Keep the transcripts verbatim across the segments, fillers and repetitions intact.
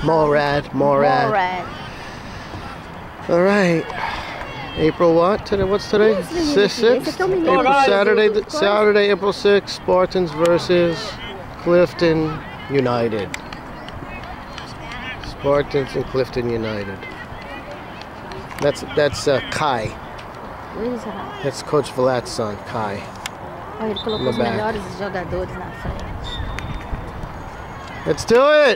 Morad, Morad. Morad. All right. April what? Today? What's today? sixth. April Saturday. Saturday, April sixth. Spartans versus Clifton United. Spartans and Clifton United. That's that's uh, Kai. That's Coach Vlad's son, Kai. Oh, ele colocou os melhores jogadores na frente. Let's do it.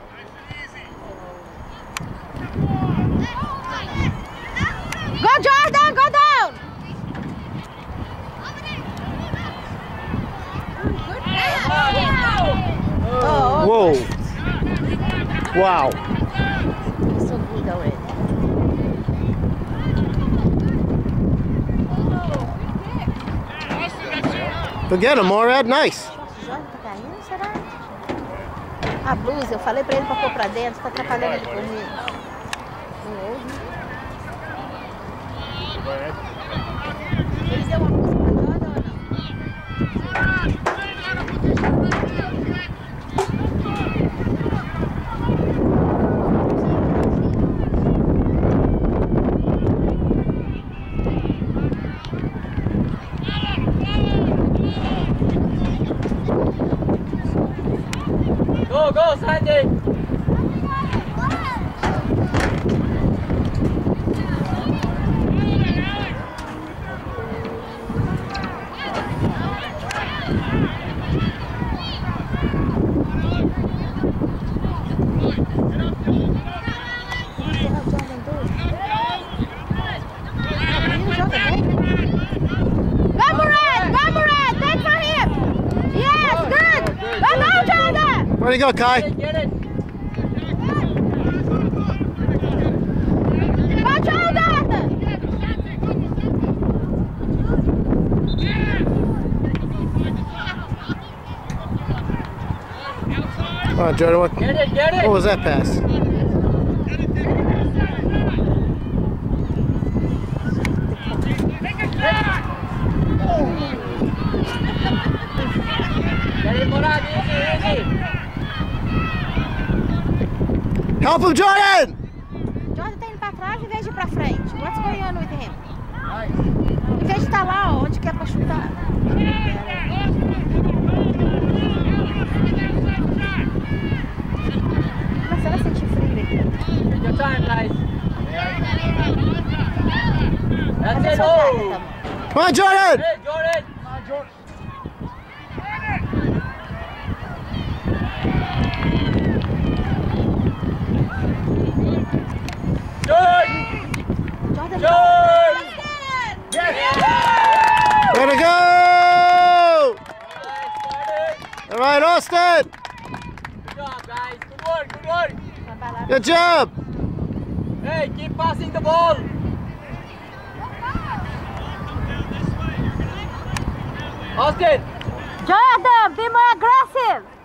Go Jordan, go down. Oh, whoa. Wow. He's so good already. Forget him, Morad. Nice. Jordan tá caindo, será? A blusa, eu falei pra ele pra pôr pra dentro, tá atrapalhando ele correr. Não ouve. Eles deu uma música pra Jordan ou não? Go, go, Sandy! Where'd he go, Kai? Get it, get it. Watch out, Jordan! Come on, Jordan. What, Get it, get it. what was that pass? Get it, Morad, easy, easy. Help him, Jordan! Jordan tá indo pra trás em vez de ir pra frente. What's going on with him? Nice. Em vez de estar lá, ó, onde quer pra chutar. Começando a sentir frio aqui. Take your time, guys. That's Cadê it, sua oh! caneta, amor? Come on, Jordan! Hey, Jordan! Come on, Jordan. Jordan, Jordan! Way to go! All right, Austin! Good job, guys. Good work, good work. Good job! Hey, keep passing the ball. Austin! Jordan, be more aggressive!